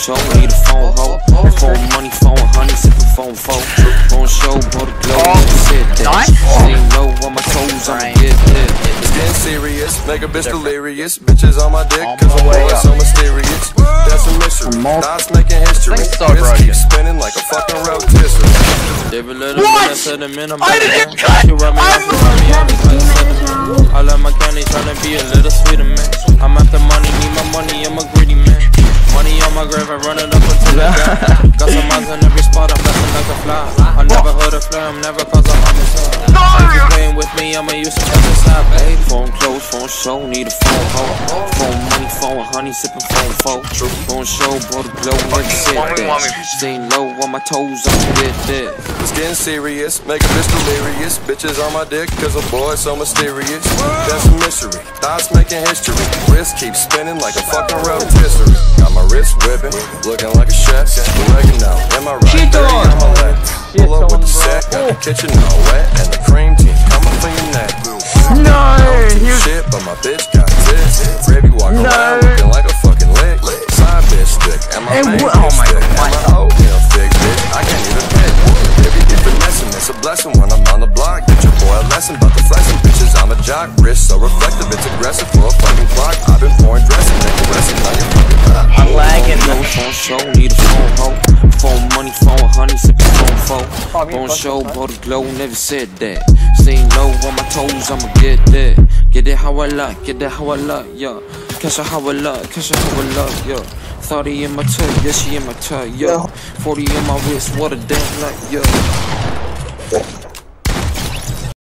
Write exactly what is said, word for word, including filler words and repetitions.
show, need a phone hoe. Phone money, phone honey, sipping phone phone. Phone show, blow the glow, sit there. Stay low on my toes, I'ma get there. It's getting serious, make a bitch delirious. Bitches on my dick, cause I'm boy so mysterious. That's a mystery, thoughts making history. Wrist keep spinning like a fucking rotisserie. Every little bit I said a minute, I didn't cut! She rub me off and rub me on these like seven. I love my candy, tryna be a little sweeter, man. I'm after money, need my money, I'm a greedy man. Money on my grave, I run it up until I die. Got some eyes in every spot, I'm blessing like a fly. I never heard a flame, never cause I'm on this side. If you playing with me, I'ma use to check this out, babe. Phone close, phone show, need a phone hoe. Phone money, phone honey, sipping phone foe. Phone show, blow the glow, never sit there. Staying low on my toes, I'ma get there. It's getting serious, make a bitch delirious. Bitches on my dick, cause a boy so mysterious. That's a mystery, thoughts making history. Wrist keep spinning like a fucking rotisserie. Got my wrist whipping, looking like a chef. Oregano, am I right? Dirty on my left. Pull up with the sack, got the kitchen all wet. And the cream team coming for your neck. No, shit, but my bitch got tits. Gravy walking around looking like a fucking lick. Side bitch stick, and my main oh my stick. God. And my oatmeal thick, bitch, I can't even pick. Baby, get finessing, it's a blessing when I'm on the block. Get your boy a lesson, but the flexing bitches, I'm a jock. Wrist so reflective, it's aggressive for a fucking clock. I've been pouring dressing, make a blessing, now you're fucking up. I'm lagging. No phone show, need a phone hoe. Phone money, phone honey, sipping phone phone. Phone show, blow the glow, never said that. Staying low on my toes, I'ma get there. Get it how I like, get it how I like, yeah. Catch her how I like, catch her how I like, yeah. thirty in my tug, yeah, she in my tug, yeah. forty in my wrist, what a damn like, yeah.